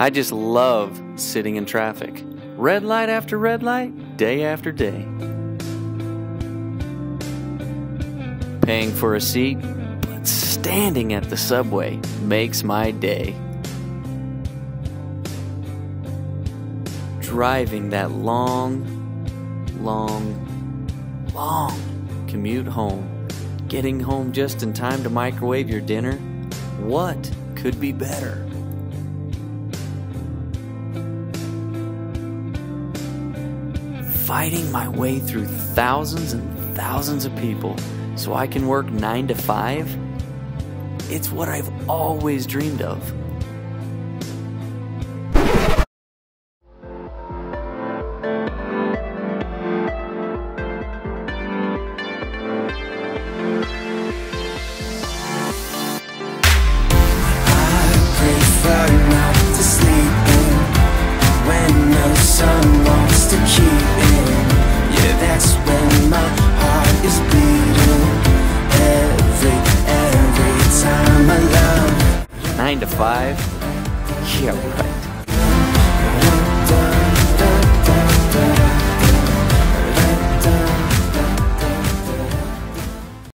I just love sitting in traffic. Red light after red light, day after day. Paying for a seat, but standing at the subway makes my day. Driving that long commute home. Getting home just in time to microwave your dinner. What could be better? Fighting my way through thousands and thousands of people so I can work 9 to 5? It's what I've always dreamed of. Keep in, yeah, that's when my heart is beating. Every time I love. 9 to 5? Yeah, right.